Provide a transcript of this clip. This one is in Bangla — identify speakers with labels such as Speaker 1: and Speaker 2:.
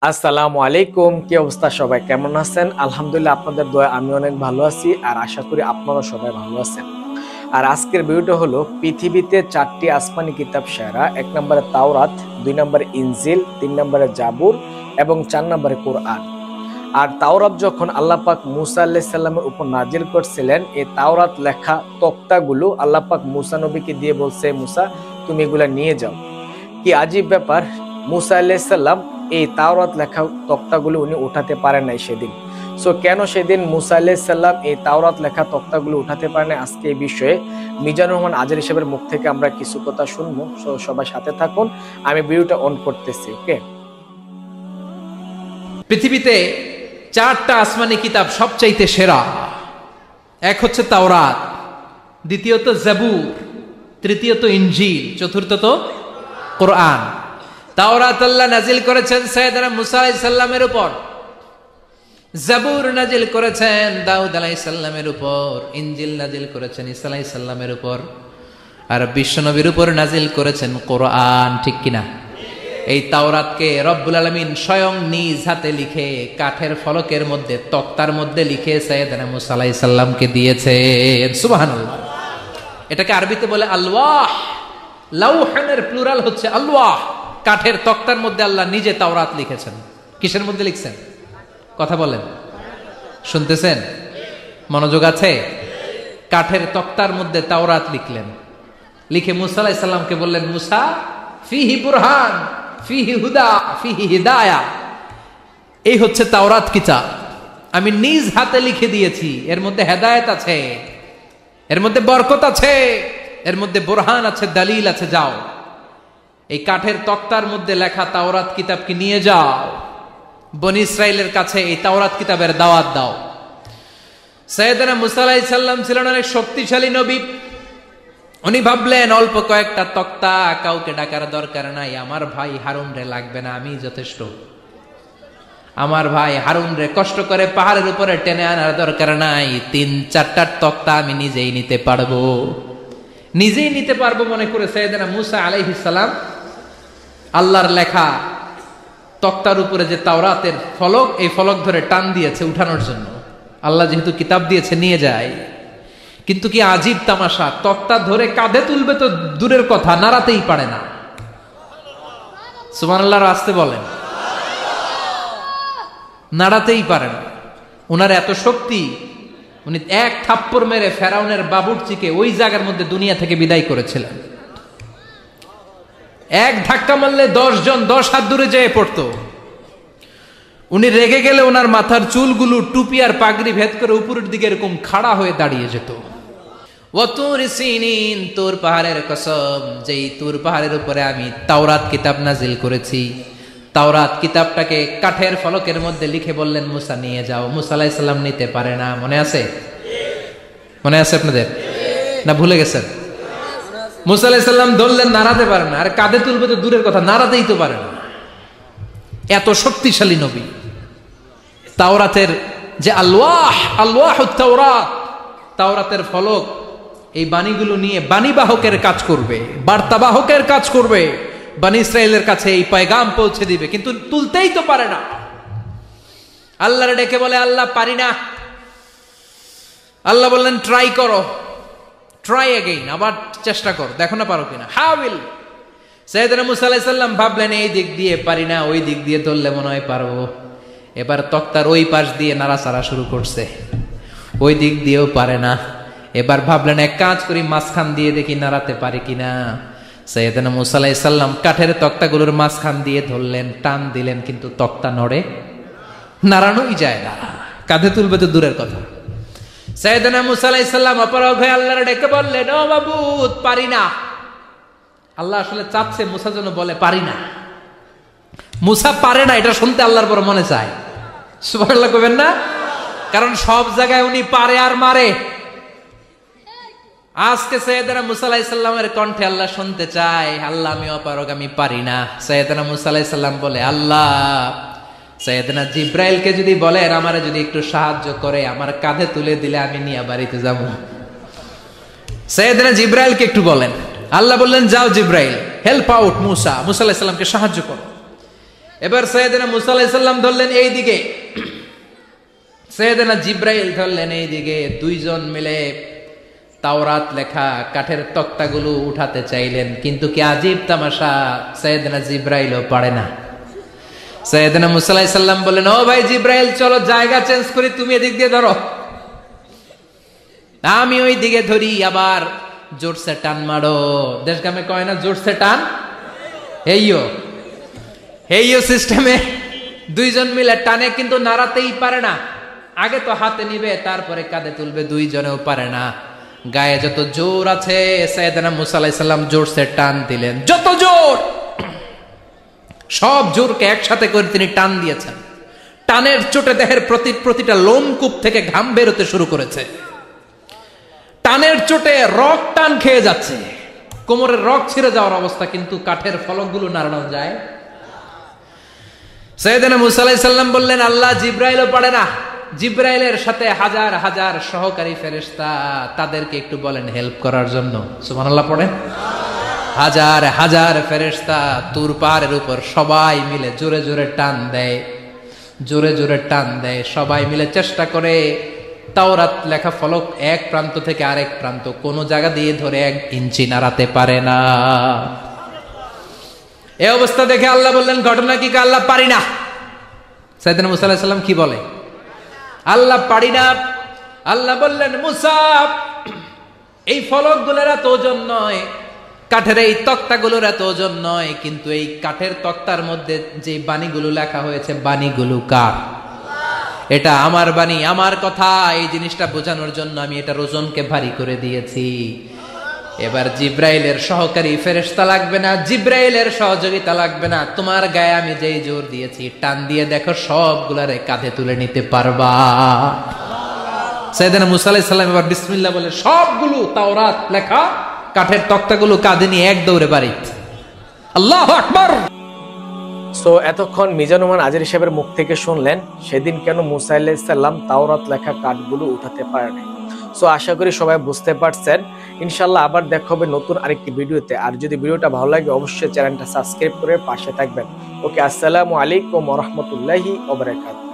Speaker 1: আসসালামু আলাইকুম। কি অবস্থা, সবাই কেমন আছেন? আলহামদুলিল্লাহ, আপনাদের দোয়া আমি অনেক ভালো আছি আর আশা করি আপনারা সবাই ভালো আছেন। আর আজকের ভিডিওটা হলো পৃথিবীতে 4টি আসমানি কিতাব সেরা। 1 নম্বরে তাওরাত, 2 নম্বরে ইনজিল, 3 নম্বরে জাবুর এবং 4 নম্বরে কোরআন। আর তাওরাত যখন আল্লাহ পাক মুসা আলাইহিস সালামের উপর নাজিল করছিলেন, এই তাওরাত লেখা তক্তাগুলো আল্লাহ পাক মুসা নবীকে দিয়ে বলছে, মুসা তুমি এগুলা নিয়ে যাও। কি আজীব ব্যাপার, মুসা আলাইহিস সালাম এই তাওরাত লেখা তক্তাগুলো উনি উঠাতে পারেন নাই সেদিন। সো কেন সেদিন মুসা আলাইহিস সালাম এই তাওরাত লেখা তক্তাগুলো উঠাতে পারেন নাই, আজকে এই বিষয়ে মিজানুর রহমান আজহারী সাহেবের মুখ থেকে আমরা কিছু কথা শুনবো। সো সবাই সাথে থাকুন, আমি ভিডিওটা অন করতেছি। ওকে।
Speaker 2: পৃথিবীতে 4টা আসমানি কিতাব সবচাইতে সেরা। এক হচ্ছে তাওরাত, দ্বিতীয়ত জাবুর, তৃতীয়ত ইনজিল, চতুর্থত কোরআন। তাওরাত আল্লাহ নাজিল করেছেন সাইয়েদনা মুসা আলাইহিস সালামের উপর, জাবুর নাজিল করেছেন দাউদ আলাইহিস সালামের উপর, ইনজিল নাজিল করেছেন ঈসা আলাইহিস সালামের উপর, আর বিশ্বনবীর উপর নাজিল করেছেন কোরআন। ঠিক কিনা? এই তাওরাতকে রব্বুল আলামিন স্বয়ং নিজ হাতে লিখে কাঠের ফলকের মধ্যে, তক্তার মধ্যে লিখে সাইয়েদনা মুসা আলাইহিস সালামকে দিয়েছেন। সুবহানাল্লাহ। এটাকে আরবিতে বলে আলওয়াহ। লাউহানের প্লুরাল হচ্ছে আলওয়াহ। কাঠের তক্তার মধ্যে আল্লাহ নিজে তাওরাত লিখেছেন। কিসের মধ্যে লিখছেন? কথা বলেন, শুনতেছেন? মনোযোগ আছে? কাঠের তক্তার মধ্যে তাওরাত লিখলেন, লিখে মুসা আলাইহিস সালামকে বললেন, মুসা ফিহি বুরহান, ফিহি হুদা, ফিহি হিদায়া। এই হচ্ছে তাওরাত কিতাব, আমি নিজ হাতে লিখে দিয়েছি। এর মধ্যে হেদায়েত আছে, এর মধ্যে বরকত আছে, এর মধ্যে বুরহান আছে, দলিল আছে। যাও এই কাঠের তক্তার মধ্যে লেখা তাওরাত কিতাবকে নিয়ে যাও, বনি ইসরাইলের কাছে এই তাওরাত কিতাবের দাওয়াত দাও। সাইয়েদনা মুসা আলাইহিস সালাম ছিলেন অনেক শক্তিশালী নবী। উনি ভাবলেন অল্প কয়েকটা তক্তা, কাউকে ডাকার দরকার নাই, আমার ভাই হারুন রে লাগবে না, আমি যথেষ্ট। আমার ভাই হারুন রে কষ্ট করে পাহাড়ের উপরে টেনে আনার দরকার নাই, 3-4টা তক্তা আমি নিজেই নিতে পারবো। নিজেই নিতে পারবো মনে করে সাইয়েদনা মুসা আলাইহিস সালাম আল্লাহর লেখা তক্তার উপরে যে তাওরাতের ফলক, এই ফলক ধরে টান দিয়েছে উঠানোর জন্য। আল্লাহ যেহেতু কিতাব দিয়েছে নিয়ে যায়, কিন্তু কি আজীব তামাশা, তক্তা ধরে কাঁধে তুলবে তো দূরের কথা, নাড়াতেই পারে না। সুবহানাল্লাহর আসতে বলেন, নাড়াতেই পারে না। উনার এত শক্তি, উনি এক থাপ্পড় মেরে ফেরাউনের বাবুর্চিকে ওই জায়গার মধ্যে দুনিয়া থেকে বিদায় করেছিলেন। এক ধাক্কা মারলে 10 জন 10 হাত দূরে যেয়ে পড়তো। উনি রেগে গেলে ওনার মাথার চুলগুলো টুপি আর পাগড়ি ভেদ করে উপরের দিকে এরকম খাড়া হয়ে দাঁড়িয়ে যেত। ওয়াতুর সিনিন, তুর পাহাড়ের কসম, যেই তুর পাহাড়ের উপরে আমি তাওরাত কিতাব নাজিল করেছি। তাওরাত কিতাবটাকে কাঠের ফলকের মধ্যে লিখে বললেন, মুসা নিয়ে যাও। মুসা আলাইহিস সালাম নিতে পারে না। মনে আছে? মনে আছে আপনাদের? না ভুলে গেছেন? মুসা আলাইহিস সালাম ধরলেন, নাড়াতে পারে না। আর কাঁধে তুলবে তো দূরের কথা, নাড়াতেই তো পারে না। এত শক্তিশালী নবী। তাওরাতের যে আলওয়াহ, আলওয়াহুত তাওরাত, তাওরাতের ফলক, এই বাণীগুলো নিয়ে বাণীবাহকের কাজ করবে, বার্তাবাহকের কাজ করবে, বনি ইসরাইলের কাছে এই পয়গাম পৌঁছে দিবে, কিন্তু তুলতেই তো পারে না। আল্লাহরে ডেকে বলে, আল্লাহ পারি না। আল্লাহ বললেন, ট্রাই করো, ট্রাই এগেইন, আবার চেষ্টা করো, দেখো না পারো কিনা। হাউইল। সাইয়েদনা মুসা আলাইহিস সালাম ভাবলেন, এই দিক দিয়ে পারি না, ওই দিক দিয়ে ধরলে মনে হয় পারবো। এবার তক্তার ওই পাশ দিয়ে নাড়াচাড়া শুরু করছে, ওই দিক দিয়েও পারে না। এবার ভাবলেন, এক কাজ করি, মাঝখান দিয়ে দেখি নাড়াতে পারি কিনা। সাইয়েদনা মুসা আলাইহিস সালাম কাঠের তক্তাগুলোর মাঝখান দিয়ে ধরলেন, টান দিলেন, কিন্তু তক্তা নড়ে, নাড়ানোই যায় না। কাঁধে তুলবে তো দূরের কথা। সাইয়েদনা মুসা আলাইহিস সালাম অপারগ হয়ে আল্লাহর ডেকে বললেন, ও মাবুদ, পারি না। আল্লাহ আসলে চাচ্ছে মুসা যেন বলে পারি না। মুসা পারে না এটা শুনতে আল্লাহর বড় মনে চায়। সুবহানাল্লাহ কইবেন না? কারণ সব জায়গায় উনি পারে আর মারে। আজকে সাইয়েদনা মুসা আলাইহিস সালামের কণ্ঠে আল্লাহ শুনতে চায়, আল্লাহ আমি অপারগ, আমি পারি না। সাইয়েদনা মুসা আলাইহিস সালাম বলে, আল্লাহ সাইয়েদনা জিব্রাইলকে যদি বলেন আমারে যদি একটু সাহায্য করে, আমার কাঁধে তুলে দিলে আমি নিয়ে বাড়িতে যাব। সাইয়েদনা জিব্রাইলকে একটু বলেন। আল্লাহ বললেন, যাও জিব্রাইল, হেল্প আউট মুসা, মুসা আলাইহিস সালামকে সাহায্য করো। এবার সৈয়দনা মুসা আলাইহিস সালাম ধরলেন এই দিকে, সৈয়দনা জিব্রাইল ধরলেন এই দিকে। দুইজন মিলে তাওরাত লেখা কাঠের তক্তাগুলো উঠাতে চাইলেন, কিন্তু কি আজীব তামাশা, সৈয়দনা জিব্রাইলও পারে না। সৈয়দনা মুসা আলাইহিস সালাম বললেন, ও ভাই জিব্রাইল, চলো জায়গা চেঞ্জ করি, তুমি এদিক দিয়ে ধরো, আমি ওই দিকে ধরি। আবার জোরসে টান মারো, দেশগামে কয় না জোরসে টান, হেইও সিস্টেমে দুইজন মিলে টানে, কিন্তু নাড়াতেই পারে না। আগে তো হাতে নিবে, তারপরে কাঁধে তুলবে, দুইজনেও পারে না। গায়ে যত জোর আছে, সাইয়েদনা মুসা আলাইহিস সালাম জোরসে টান দিলেন, যত জোর, সব জোরকে একসাথে করে তিনি টান দিয়েছেন। টানের চোটে দেহের প্রতিটা লোমকূপ থেকে ঘাম বেরোতে শুরু করেছে। টানের চোটে রক টান খেয়ে যাচ্ছে, কোমরের রক ছিঁড়ে যাওয়ার অবস্থা, কিন্তু কাঠের ফলকগুলো নাড়ানো যায়। সাইয়েদনা মুসা আলাইহিস সালাম বললেন, আল্লাহ, জিব্রাইলও পারে না। জিব্রাইলের সাথে হাজার হাজার সহকারী ফেরেশতা, তাদেরকে একটু বলেন হেল্প করার জন্য। সুবহানাল্লাহ পড়েন। হাজার হাজার ফেরেশতা তুর পাহাড়ের উপর সবাই মিলে জোরে জোরে টান দেয়, জোরে জোরে টান দেয়। সবাই মিলে চেষ্টা করে তাওরাত লেখা ফলক এক প্রান্ত থেকে আরেক প্রান্ত কোন জায়গা দিয়ে ধরে 1 ইঞ্চি নাড়াতে পারে না। এই অবস্থা দেখে আল্লাহ বললেন, ঘটনা কি? আল্লাহ, পারি না। সাইয়েদনা মুসা আলাইহিস সালাম কি বলে? আল্লাহ, পারি না। আল্লাহ বললেন, মুসা, এই ফলকগুলোর এত ওজন নয়, কাঠের এই তক্তাগুলোর এত ওজন নয়, কিন্তু এই কাঠের তক্তার মধ্যে যে বাণীগুলো লেখা হয়েছে, বাণীগুলো কার? এটা আমার বাণী, আমার কথা। এই জিনিসটা বোঝানোর জন্য আমি এটার ওজনকে ভারী করে দিয়েছি। এবার জিব্রাইলের সহকারী ফেরেশতা লাগবে না, জিব্রাইলের সহযোগিতা লাগবে না। তোমার গায়ে আমি যেই জোর দিয়েছি, টান দিয়ে দেখো সবগুলারে কাঁধে তুলে নিতে পারবা। সাইয়েদনা মুসা আলাইহিস সালাম এবার বিসমিল্লাহ বলে সবগুলো তাওরাত লেখা কাঠের তক্তাগুলো কাঁধে নিয়ে এক দৌড়ে বাড়িতে। আল্লাহু আকবার।
Speaker 1: সো এতক্ষণ মিজানুর আজির সাহেবের মুখ থেকে শুনলেন সেদিন কেন মুসা আলাইহিস সালাম তাওরাত লেখা কাঠগুলো উঠাতে পারেনি। সো আশা করি সবাই বুঝতে পারছেন। ইনশাআল্লাহ আবার দেখা হবে নতুন আরেকটি ভিডিওতে। আর যদি ভিডিওটা ভালো লাগে অবশ্যই চ্যানেলটা সাবস্ক্রাইব করে পাশে থাকবেন। ওকে, আসসালামু আলাইকুম ওয়া রাহমাতুল্লাহি ওয়া বারাকাতুহু।